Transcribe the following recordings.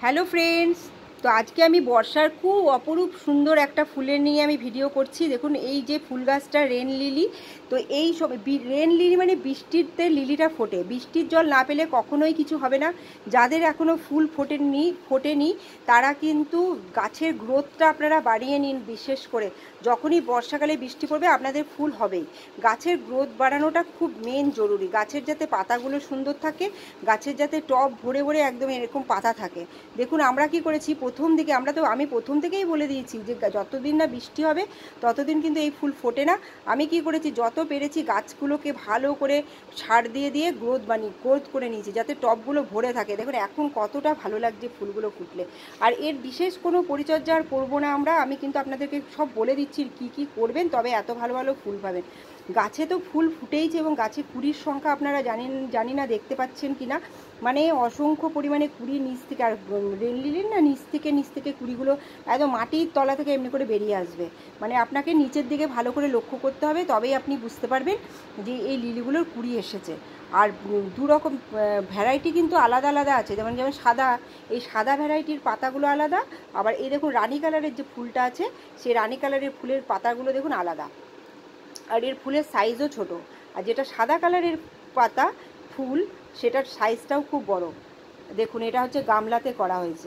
Hello friends, তো আজকে আমি বর্ষার খুব অপরূপ সুন্দর একটা ফুলের নিয়ে আমি ভিডিও করছি। দেখুন এই যে ফুল গাছটা রেন লিলি। তো এই সব রেন লিলি মানে বৃষ্টিতে লিলিটা ফোটে, বৃষ্টির জল না পেলে কখনোই কিছু হবে না। যাদের এখনও ফুল ফোটেনি তারা কিন্তু গাছের গ্রোথটা আপনারা বাড়িয়ে নিন। বিশেষ করে যখনই বর্ষাকালে বৃষ্টি পড়বে আপনাদের ফুল হবেই। গাছের গ্রোথ বাড়ানোটা খুব মেন জরুরি। গাছের যাতে পাতাগুলো সুন্দর থাকে, গাছের যাতে টব ভরে ভরে একদম এরকম পাতা থাকে। দেখুন আমরা কি করেছি আমি প্রথম থেকেই বলে দিয়েছি যে যতদিন না বৃষ্টি হবে ততদিন কিন্তু এই ফুল ফোটে না। আমি কি করেছি, যত পেরেছি গাছগুলোকে ভালো করে সার দিয়ে দিয়ে গ্রোথ করে নিয়েছি যাতে টবগুলো ভরে থাকে। দেখুন এখন কতটা ভালো লাগছে ফুলগুলো ফুটলে। আর এর বিশেষ কোনো পরিচর্যা আর করবো না আমি কিন্তু আপনাদেরকে সব বলে দিচ্ছি কি কি করবেন, তবে এত ভালো ভালো ফুল পাবেন। গাছে তো ফুল ফুটেইছে এবং গাছে কুড়ির সংখ্যা আপনারা জানি না দেখতে পাচ্ছেন কি না, মানে অসংখ্য পরিমাণে কুড়ি নিচ থেকে। আর রেন লিলির না নিচ থেকে কুড়িগুলো একদম মাটির তলা থেকে এমনি করে বেরিয়ে আসবে। মানে আপনাকে নিচের দিকে ভালো করে লক্ষ্য করতে হবে, তবেই আপনি বুঝতে পারবেন যে এই লিলিগুলোর কুড়ি এসেছে। আর দু রকম ভ্যারাইটি কিন্তু আলাদা আলাদা আছে, যেমন সাদা, এই সাদা ভ্যারাইটির পাতাগুলো আলাদা। আবার এই দেখুন রানী কালারের যে ফুলটা আছে, সেই রানী কালারের ফুলের পাতাগুলো দেখুন আলাদা, আর এর ফুলের সাইজও ছোট। আর যেটা সাদা কালারের পাতা ফুল সেটার সাইজটাও খুব বড়। দেখুন এটা হচ্ছে গামলাতে করা হয়েছে।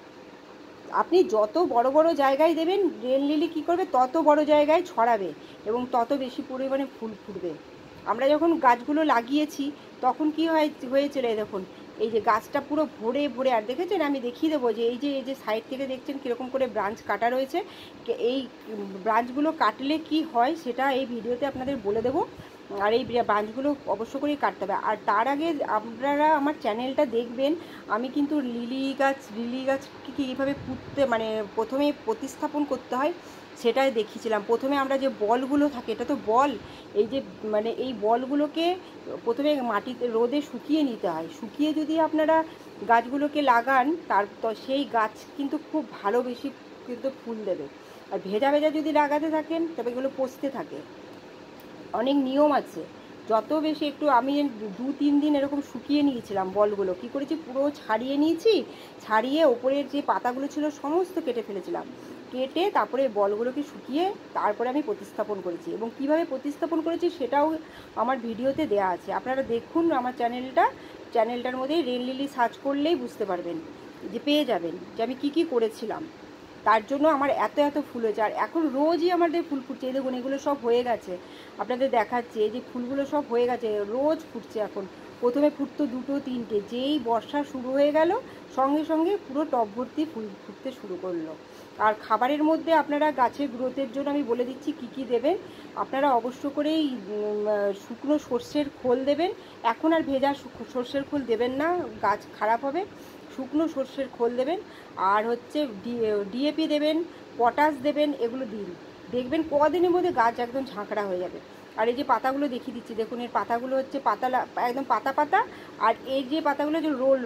আপনি যত বড় বড় জায়গায় দেবেন রেন লিলি কী করবে, তত বড় জায়গায় ছড়াবে এবং তত বেশি পরিমাণে ফুল ফুটবে। আমরা যখন গাছগুলো লাগিয়েছি তখন কি হয়েছিল, দেখুন এই যে গাছটা পুরো ভরে ভরে। আর দেখেছেন আমি দেখিয়ে দেবো যে এই যে সাইড থেকে দেখছেন কীরকম করে ব্রাঞ্চ কাটা রয়েছে। এই ব্রাঞ্চগুলো কাটলে কি হয় সেটা এই ভিডিওতে আপনাদের বলে দেবো। আর এই ব্রাঞ্চগুলো অবশ্য করেই কাটতে হবে। আর তার আগে আপনারা আমার চ্যানেলটা দেখবেন। আমি কিন্তু লিলি গাছ কীভাবে পুঁততে, মানে প্রথমে প্রতিস্থাপন করতে হয় সেটাই দেখিয়েছিলাম। প্রথমে আমরা যে বলগুলো থাকে, এটা তো বল, এই যে মানে এই বলগুলোকে প্রথমে মাটিতে রোদে শুকিয়ে নিতে হয়। শুকিয়ে যদি আপনারা গাছগুলোকে লাগান তো সেই গাছ কিন্তু খুব ভালো বেশি কিন্তু ফুল দেবে। আর ভেজা ভেজা যদি লাগাতে থাকেন তবে এগুলো পচতে থাকে। অনেক নিয়ম আছে। যত বেশি একটু আমি 2-3 দিন এরকম শুকিয়ে নিয়েছিলাম বলগুলো। কি করেছি, পুরো ছাড়িয়ে নিয়েছি, ছাড়িয়ে ওপরের যে পাতাগুলো ছিল সমস্ত কেটে ফেলেছিলাম। কেটে তারপরে বলগুলোকে শুকিয়ে তারপরে আমি প্রতিস্থাপন করেছি, এবং কিভাবে প্রতিস্থাপন করেছি সেটাও আমার ভিডিওতে দেয়া আছে। আপনারা দেখুন আমার চ্যানেলটার মধ্যেই রেন লিলি সার্চ করলেই বুঝতে পারবেন, যে পেয়ে যাবেন যে আমি কি কি করেছিলাম। তার জন্য আমার এত ফুল হয়েছে। আর এখন রোজই আমাদের ফুল ফুটছে। এই দেখুন এগুলো সব হয়ে গেছে, আপনাদের দেখাচ্ছি। এই যে ফুলগুলো সব হয়ে গেছে, রোজ ফুটছে এখন। প্রথমে ফুটতো 2-3টে, যেই বর্ষা শুরু হয়ে গেল সঙ্গে সঙ্গে পুরো টব ভর্তি ফুল ফুটতে শুরু করলো। আর খাবারের মধ্যে আপনারা গাছের গ্রোথের জন্য আমি বলে দিচ্ছি কি কি দেবেন। আপনারা অবশ্য করেই শুকনো সর্ষের খোল দেবেন। এখন আর ভেজা সর্ষের খোল দেবেন না, গাছ খারাপ হবে। শুকনো সর্ষের খোল দেবেন। আর হচ্ছে ডিএপি দেবেন, পটাশ দেবেন। এগুলো দিন, দেখবেন কদিনের মধ্যে গাছ একদম ঝাঁকড়া হয়ে যাবে। আর এই যে পাতাগুলো দেখিয়ে দিচ্ছি, দেখুন এর পাতাগুলো হচ্ছে একদম পাতা পাতা। আর এই যে পাতাগুলো যে রোল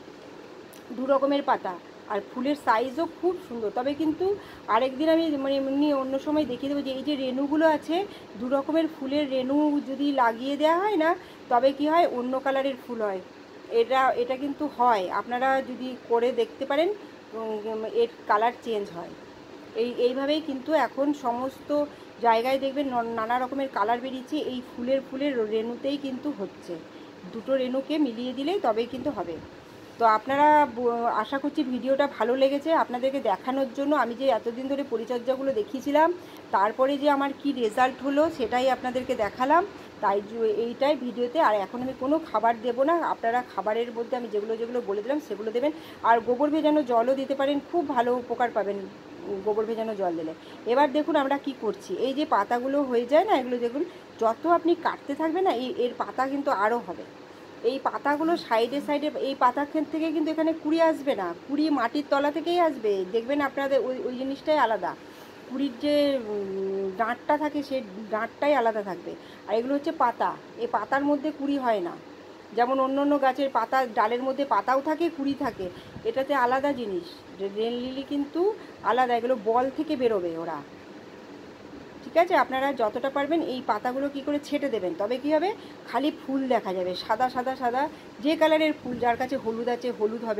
দু রকমের পাতা। আর ফুলের সাইজও খুব সুন্দর। তবে কিন্তু আরেকদিন আমি মানে এমনি অন্য সময় দেখিয়ে দেবো যে এই যে রেণুগুলো আছে, দু রকমের ফুলের রেণু যদি লাগিয়ে দেওয়া হয় না, তবে কি হয়, অন্য কালারের ফুল হয়। এটা কিন্তু হয়, আপনারা যদি করে দেখতে পারেন, এর কালার চেঞ্জ হয়। এইভাবেই কিন্তু এখন সমস্ত জায়গায় দেখবেন নানা রকমের কালার বেরিয়েছে। এই ফুলের রেণুতেই কিন্তু হচ্ছে। দুটো রেণুকে মিলিয়ে দিলেই তবেই কিন্তু হবে। তো আপনারা আশা করছি ভিডিওটা ভালো লেগেছে। আপনাদেরকে দেখানোর জন্য আমি যে এতদিন ধরে পরিচর্যাগুলো দেখিয়েছিলাম, তারপরে যে আমার কি রেজাল্ট হলো সেটাই আপনাদেরকে দেখালাম। তাই এইটাই ভিডিওতে। আর এখন আমি কোনো খাবার দেব না, আপনারা খাবারের মধ্যে আমি যেগুলো বলে দিলাম সেগুলো দেবেন। আর গোবর ভেজানো জলও দিতে পারেন, খুব ভালো উপকার পাবেন গোবর ভেজানো জল দিলে। এবার দেখুন আমরা কি করছি, এই যে পাতাগুলো হয়ে যায় না, এগুলো দেখুন যত আপনি কাটতে থাকবেন না এর পাতা কিন্তু আরও হবে। এই পাতাগুলো সাইডে এই পাতা থেকে কিন্তু এখানে কুড়ি আসবে না, কুড়ি মাটির তলা থেকেই আসবে। দেখবেন আপনাদের ওই জিনিসটাই আলাদা। কুড়ির যে ডাঁটটা থাকে সেই ডাঁটটাই আলাদা থাকবে। আর এগুলো হচ্ছে পাতা, এই পাতার মধ্যে কুড়ি হয় না। যেমন অন্য গাছের পাতা ডালের মধ্যে পাতাও থাকে, কুড়ি থাকে, এটাতে আলাদা জিনিস। রেন লিলি কিন্তু আলাদা, এগুলো বল থেকে বেরোবে ওরা। ঠিক আছে, আপনারা যতটা পারবেন এই পাতাগুলো কি করে ছেটে দেবেন, তবে কি হবে, খালি ফুল দেখা যাবে, সাদা সাদা সাদা। যে কালারের ফুল, যার কাছে হলুদ আছে হলুদ হবে,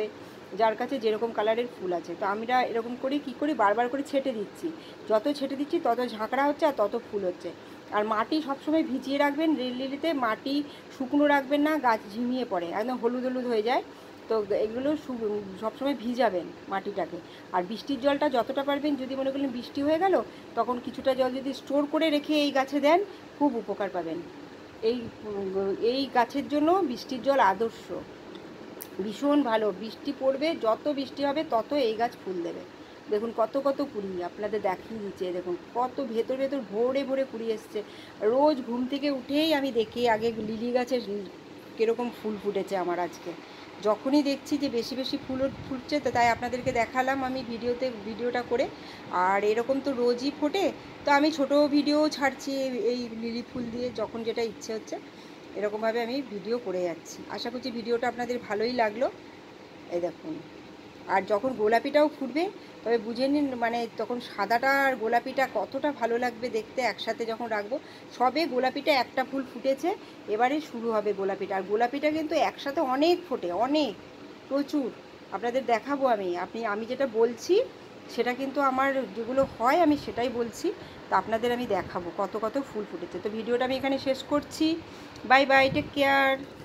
যার কাছে যেরকম কালারের ফুল আছে। তো আমরা এরকম করে কী করি, বারবার করে ছেটে দিচ্ছি, যত ছেটে দিচ্ছি তত ঝাঁকড়া হচ্ছে আর তত ফুল হচ্ছে। আর মাটি সবসময় ভিজিয়ে রাখবেন, রেল লিলিতে মাটি শুকনো রাখবেন না, গাছ ঝিমিয়ে পড়ে, একদম হলুদ হলুদ হয়ে যায়। তো এগুলো সবসময় ভিজাবেন মাটিটাকে। আর বৃষ্টির জলটা যতটা পারবেন, যদি মনে করলেন বৃষ্টি হয়ে গেল, তখন কিছুটা জল যদি স্টোর করে রেখে এই গাছে দেন, খুব উপকার পাবেন। এই গাছের জন্য বৃষ্টির জল আদর্শ, ভীষণ ভালো। বৃষ্টি পড়বে, যত বৃষ্টি হবে তত এই গাছ ফুল দেবে। দেখুন কত কত কুড়ি আপনাদের দেখিয়ে দিচ্ছে, দেখুন কত ভেতর ভেতর ভরে ভরে কুড়ি এসছে। রোজ ঘুম থেকে উঠেই আমি দেখি আগে লিলি গাছের কীরকম ফুল ফুটেছে আমার আজকে। যখনই দেখছি যে বেশি বেশি ফুল ফুটছে, তো তাই আপনাদেরকে দেখালাম আমি ভিডিওটা করে। আর এরকম তো রোজই ফোটে, তো আমি ছোট ভিডিও ছাড়ছি এই লিলি ফুল দিয়ে, যখন যেটা ইচ্ছে হচ্ছে এরকমভাবে আমি ভিডিও করে যাচ্ছি। আশা করছি ভিডিওটা আপনাদের ভালোই লাগলো। এই দেখুন, আর যখন গোলাপিটাও ফুটবে তবে বুঝে নিন, মানে তখন সাদাটা আর গোলাপিটা কতটা ভালো লাগবে দেখতে একসাথে যখন রাখবো। সবে গোলাপিটা একটা ফুল ফুটেছে, এবারে শুরু হবে গোলাপিটা। আর গোলাপিটা কিন্তু একসাথে অনেক ফোটে, অনেক, প্রচুর। আপনাদের দেখাবো আমি যেটা বলছি সেটা কিন্তু আমার যেগুলো হয় আমি সেটাই বলছি। তো আপনাদের আমি দেখাবো কত কত ফুল ফুটেছে। তো ভিডিওটা আমি এখানে শেষ করছি। Bye bye, take care.